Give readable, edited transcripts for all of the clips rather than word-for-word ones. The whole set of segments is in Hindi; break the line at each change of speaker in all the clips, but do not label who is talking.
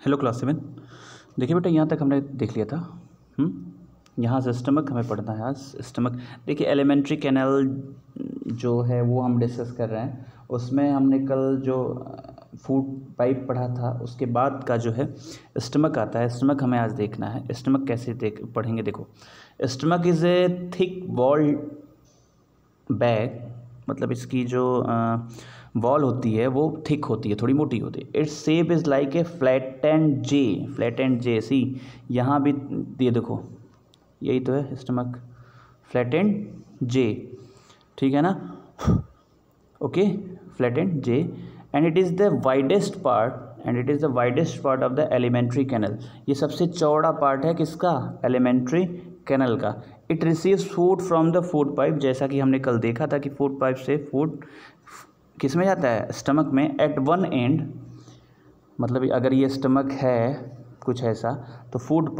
Hello class 7। देखिए बेटा, यहाँ तक हमने देख लिया था। यहाँ से स्टमक हमें पढ़ना है आज। स्टमक देखिए, एलिमेंट्री कैनाल जो है वो हम डिस्कस कर रहे हैं। उसमें हमने कल जो फूड पाइप पढ़ा था उसके बाद का जो है स्टमक आता है। स्टमक हमें आज देखना है। स्टमक कैसे पढ़ेंगे, देखो। Stomach is a thick wall bag, मतलब इसकी जो वॉल होती है वो थिक होती है, थोड़ी मोटी होती है। It's shape is like a flat and J. See यहाँ भी ये देखो, यही तो है स्टमक, फ्लैट एंड जे, ठीक है ना। Okay, flat and J, and it is the widest part of the alimentary canal. ये सबसे चौड़ा पार्ट है किसका? एलिमेंट्री कैनल का। It receives food from the food pipe, जैसा कि हमने कल देखा था कि फूड पाइप से फूड किस में जाता है? स्टमक में। एट वन एंड, मतलब अगर ये स्टमक है कुछ ऐसा, तो फूड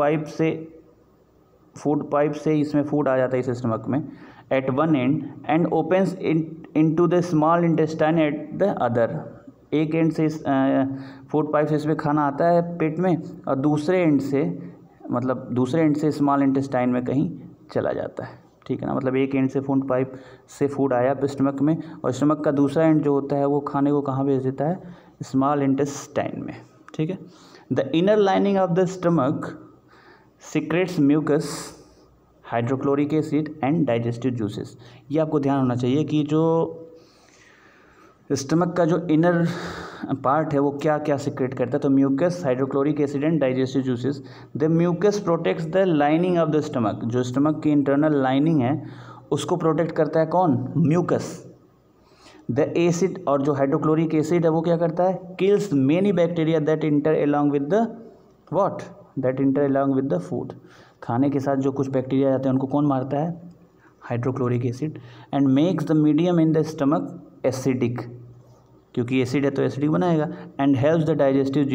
पाइप से इसमें फूड आ जाता है इस स्टमक में at one end, and opens into the small intestine at the other. एक एंड से फूड पाइप से इसमें खाना आता है पेट में, और दूसरे एंड से स्मॉल इंटेस्टाइन में कहीं चला जाता है, ठीक है ना। मतलब एक एंड से फूड पाइप से फूड आया स्टमक में, और स्टमक का दूसरा एंड जो होता है वो खाने को कहाँ भेज देता है? स्मॉल इंटेस्टाइन में, ठीक है। The inner lining of the stomach secretes mucus, hydrochloric acid and digestive juices. ये आपको ध्यान होना चाहिए कि जो स्टमक का जो इनर पार्ट है वो क्या क्या सिक्रेट करता है। तो mucus, hydrochloric acid and digestive juices. The mucus protects the lining of the stomach. जो स्टमक की इंटरनल लाइनिंग है उसको प्रोटेक्ट करता है कौन? म्यूकस। द एसिड, और जो हाइड्रोक्लोरिक एसिड है वो क्या करता है? Kills many bacteria that enter along with the what? That enter along with the food. खाने के साथ जो कुछ बैक्टीरिया जाते हैं उनको कौन मारता है? Hydrochloric acid. And makes the medium in the stomach acidic, क्योंकि एसिड है तो एसिडिक बनाएगा। And helps the digestive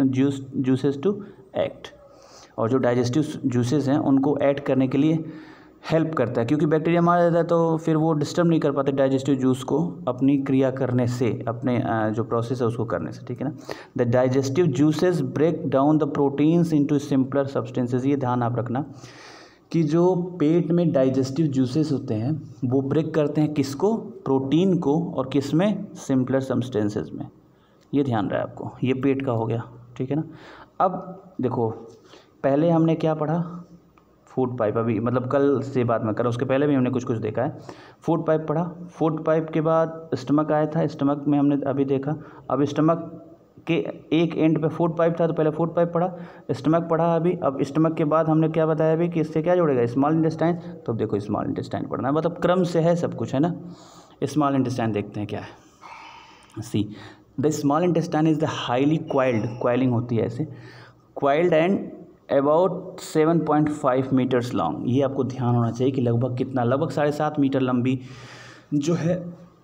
juices to act, और जो डाइजेस्टिव जूसेस हैं उनको ऐड करने के लिए हेल्प करता है, क्योंकि बैक्टीरिया मारा जाता है तो फिर वो डिस्टर्ब नहीं कर पाते डाइजेस्टिव जूस को अपनी क्रिया करने से, अपने जो प्रोसेस है उसको करने से, ठीक है ना। The digestive juices break down the proteins into simpler substances. ये ध्यान आप रखना कि जो पेट में डाइजेस्टिव जूसेस होते हैं वो ब्रेक करते हैं किसको? प्रोटीन को, और किस में? सिंपलर सब्सटेंसेस में। ये ध्यान रहे आपको। ये पेट का हो गया, ठीक है ना। अब देखो, पहले हमने क्या पढ़ा? Food pipe. अभी मतलब कल से बात मैं कर रहा हूँ, उसके पहले भी हमने कुछ देखा है। फूड पाइप पढ़ा, फूड पाइप के बाद स्टमक आया था। स्टमक में हमने अभी देखा, अब स्टमक के एक एंड पे फूड पाइप था तो पहले फूड पाइप पढ़ा, स्टमक पढ़ा अभी। अब स्टमक के बाद हमने क्या बताया अभी कि इससे क्या जोड़ेगा? Small intestine. तो अब देखो स्मॉल इंटेस्टाइन पढ़ना है, मतलब क्रम से है सब कुछ, है ना। स्मॉल इंटेस्टाइन देखते हैं क्या है। See the small intestine is the highly coiling होती है ऐसे, coiled and about 7.5 meters long. ये आपको ध्यान होना चाहिए कि लगभग कितना? लगभग 7.5 मीटर लंबी जो है,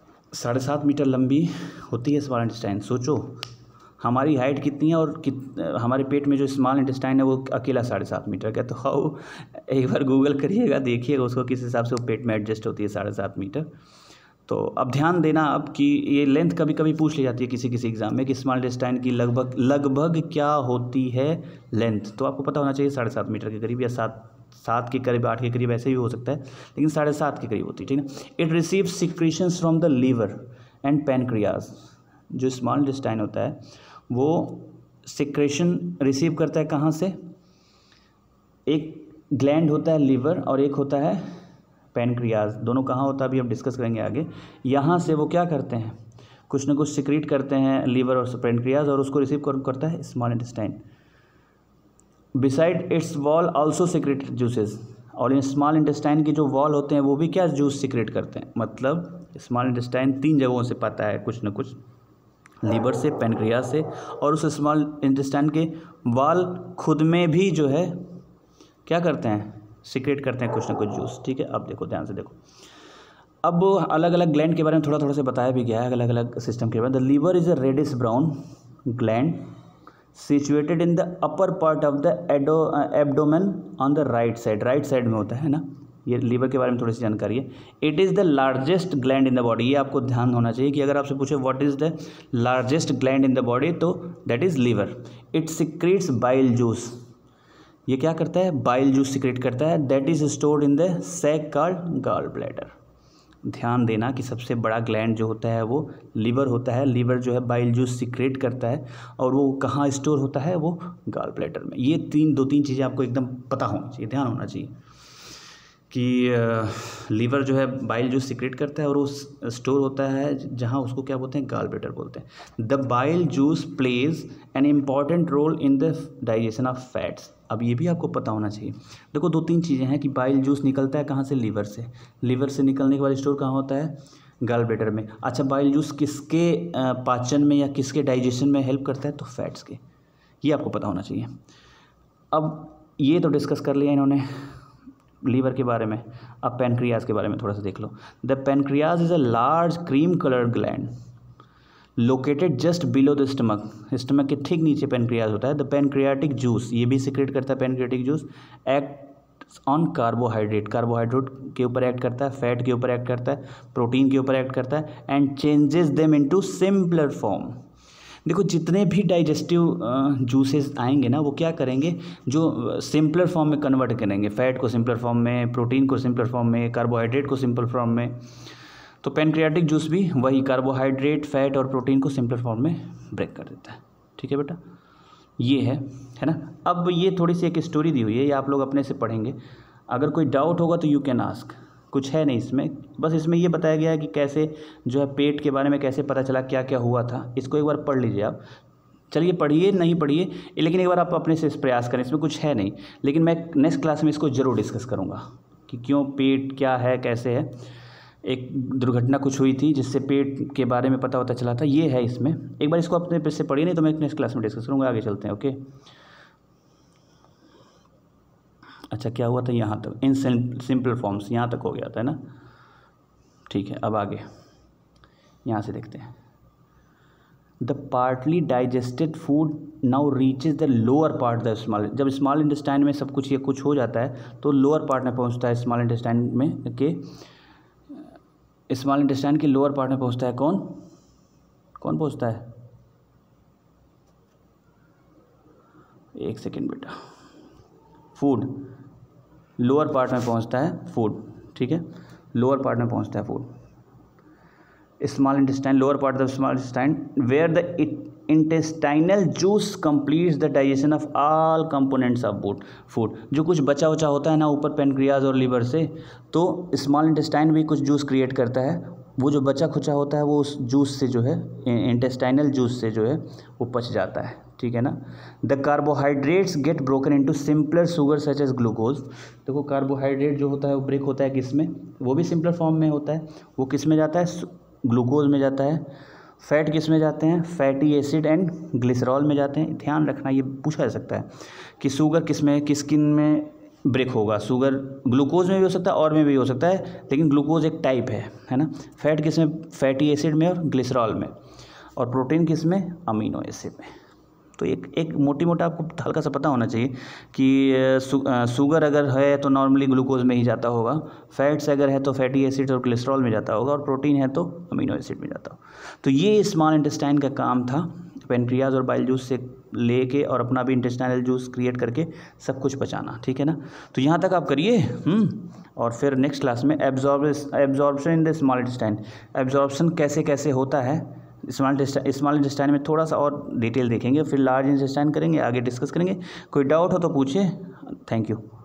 7.5 मीटर लंबी होती है स्मॉल इंटेस्टाइन। सोचो हमारी हाइट कितनी है, और हमारे पेट में जो स्मॉल इंटेस्टाइन है वो अकेला 7.5 मीटर का। तो हाउ, एक बार गूगल करिएगा, देखिएगा उसको किस हिसाब से वो पेट में एडजस्ट होती है 7.5 मीटर। तो अब ध्यान देना अब कि ये लेंथ कभी कभी पूछ ली जाती है किसी एग्जाम में कि स्मॉल इंटेस्टाइन की लगभग क्या होती है लेंथ। तो आपको पता होना चाहिए 7.5 मीटर के करीब, या 7 के करीब, 8 के करीब, ऐसे भी हो सकता है, लेकिन 7.5 के करीब होती है, ठीक है। It receives secretions from the liver and pancreas. जो स्मॉल इंटेस्टाइन होता है वो सिक्रेशन रिसीव करता है कहाँ से? एक ग्लैंड होता है लीवर, और एक होता है पैनक्रियाज। दोनों कहाँ होता है अभी हम डिस्कस करेंगे आगे। यहाँ से वो क्या करते हैं? कुछ ना कुछ सिक्रीट करते हैं लीवर और पैनक्रियाज, और उसको रिसीव करता है small intestine. Besides its wall also secrete juices. और इन स्मॉल इंटेस्टाइन की जो वॉल होते हैं वो भी क्या जूस सिक्रेट करते हैं। मतलब स्मॉल इंटेस्टाइन 3 जगहों से पाता है कुछ ना कुछ, लीवर से, पैनक्रियाज से, और उस स्मॉल इंटेस्टाइन के वॉल खुद में भी जो है क्या करते हैं? सिक्रेट करते हैं कुछ ना कुछ जूस, ठीक है। अब देखो, ध्यान से देखो। अब अलग अलग ग्लैंड के बारे में थोड़ा से बताया भी गया है, अलग अलग सिस्टम के बारे में। The liver is a reddish brown gland situated in the upper part of the abdomen on the right side में होता है ना। ये लीवर के बारे में थोड़ी सी जानकारी है। It is the largest gland in the body, ये आपको ध्यान होना चाहिए कि अगर आपसे पूछे what is the largest gland in the body तो that is liver. It secretes bile juice, ये क्या करता है, बाइल जूस सिक्रेट करता है, that is stored in the sac called gall bladder. ध्यान देना कि सबसे बड़ा ग्लैंड जो होता है वो लीवर होता है। लीवर जो है बाइल जूस सिक्रेट करता है और वो कहाँ स्टोर होता है, वो गॉल ब्लैडर में। ये दो तीन चीज़ें आपको एकदम पता होनी चाहिए, ध्यान होना चाहिए कि लीवर जो है बाइल जूस सिक्रेट करता है और वो स्टोर होता है जहाँ, उसको क्या बोलते हैं, गॉल ब्लैडर बोलते हैं। The bile juice plays an important role in the digestion of fats. अब ये भी आपको पता होना चाहिए। देखो दो तीन चीज़ें हैं कि बाइल जूस निकलता है कहाँ से, लीवर से। लीवर से निकलने के बाद स्टोर कहाँ होता है, गॉल ब्लैडर में। अच्छा, बाइल जूस किसके पाचन में या किसके डाइजेशन में हेल्प करता है, तो फैट्स के। ये आपको पता होना चाहिए। अब ये तो डिस्कस कर लिया इन्होंने लीवर के बारे में। अब पैनक्रियाज के बारे में थोड़ा सा देख लो। The pancreas is a large cream coloured gland located just below the stomach. Stomach के ठीक नीचे पैनक्रियाज होता है। द पैनक्रियाटिक जूस, ये भी सिक्रेट करता है pancreatic juice. Act on carbohydrate, carbohydrate के ऊपर एक्ट करता है, फैट के ऊपर एक्ट करता है, प्रोटीन के ऊपर एक्ट करता है, and changes them into simpler form. देखो जितने भी डाइजेस्टिव जूसेस आएंगे ना, वो क्या करेंगे, जो सिंपलर फॉर्म में कन्वर्ट करेंगे। फैट को सिंपलर फॉर्म में, प्रोटीन को सिंपलर फॉर्म में, कार्बोहाइड्रेट को सिंपल फॉर्म में। तो पैनक्रियाटिक जूस भी वही कार्बोहाइड्रेट, फैट और प्रोटीन को सिंपल फॉर्म में ब्रेक कर देता है। ठीक है बेटा, ये है ना। अब ये थोड़ी सी एक स्टोरी दी हुई है, ये आप लोग अपने से पढ़ेंगे। अगर कोई डाउट होगा तो यू कैन आस्क। कुछ है नहीं इसमें, बस इसमें ये बताया गया है कि कैसे जो है पेट के बारे में कैसे पता चला, क्या क्या हुआ था। इसको एक बार पढ़ लीजिए आप। चलिए पढ़िए, नहीं पढ़िए, लेकिन एक बार आप अपने से प्रयास करें। इसमें कुछ है नहीं, लेकिन मैं नेक्स्ट क्लास में इसको ज़रूर डिस्कस करूँगा कि क्यों पेट क्या है, कैसे है। एक दुर्घटना कुछ हुई थी जिससे पेट के बारे में पता चला था, ये है इसमें। एक बार इसको अपने पे से पढ़िए, नहीं तो मैं नेक्स्ट क्लास में डिस्कस करूँगा। आगे चलते हैं, ओके। अच्छा, क्या हुआ था यहाँ तक, इन सिंपल फॉर्म्स, यहाँ तक हो गया था ना। ठीक है, अब आगे यहाँ से देखते हैं। The partly digested food now reaches the lower part the small. जब स्मॉल इंटेस्टाइन में सब कुछ ये कुछ हो जाता है तो लोअर पार्ट में पहुँचता है, स्मॉल इंटेस्टाइन में के, स्मॉल इंटेस्टाइन के लोअर पार्ट में पहुँचता है। कौन पहुँचता है, एक सेकेंड बेटा। फूड लोअर पार्ट में पहुंचता है, फूड, ठीक है, लोअर पार्ट में पहुंचता है food. Small intestine, lower part of small intestine, where the intestinal juice completes the digestion of all components of food. जो कुछ बचा उचा होता है ना ऊपर पैनक्रियाज और लीवर से, तो स्मॉल इंटेस्टाइन भी कुछ जूस क्रिएट करता है। वो जो बचा खुचा होता है वो उस जूस से जो है, इंटेस्टाइनल जूस से जो है वो पच जाता है। ठीक है ना। The carbohydrates get broken into simpler sugar such as glucose. देखो कार्बोहाइड्रेट जो होता है वो ब्रेक होता है किस में, वो भी सिंपलर फॉर्म में होता है। वो किस में जाता है, ग्लूकोज में जाता है। फैट किस में जाते हैं, फैटी एसिड एंड ग्लिसरॉल में जाते हैं। ध्यान रखना, ये पूछा जा सकता है कि शुगर किस में, किन में ब्रेक होगा। शुगर ग्लूकोज में भी हो सकता है और में भी हो सकता है, लेकिन ग्लूकोज एक टाइप है ना। फैट किस में, फैटी एसिड में और ग्लिसरॉल में। और प्रोटीन किस में, अमीनो एसिड में। तो एक मोटी मोटा आपको हल्का सा पता होना चाहिए कि शुगर अगर है तो नॉर्मली ग्लूकोज में ही जाता होगा, फैट्स अगर है तो फैटी एसिड और कोलेस्ट्रॉल में जाता होगा, और प्रोटीन है तो अमीनो एसिड में जाता होगा। तो ये स्मॉल इंटेस्टाइन का काम था, पैनक्रियाज और बाइल जूस से लेके और अपना भी इंटेस्टाइनल जूस क्रिएट करके सब कुछ पचाना। ठीक है ना। तो यहाँ तक आप करिए। और फिर नेक्स्ट क्लास में absorption in the small intestine, absorption कैसे कैसे होता है स्मॉल इंटेस्टाइन में थोड़ा सा और डिटेल देखेंगे। फिर लार्ज इंटेस्टाइन करेंगे, आगे डिस्कस करेंगे। कोई डाउट हो तो पूछिए। Thank you.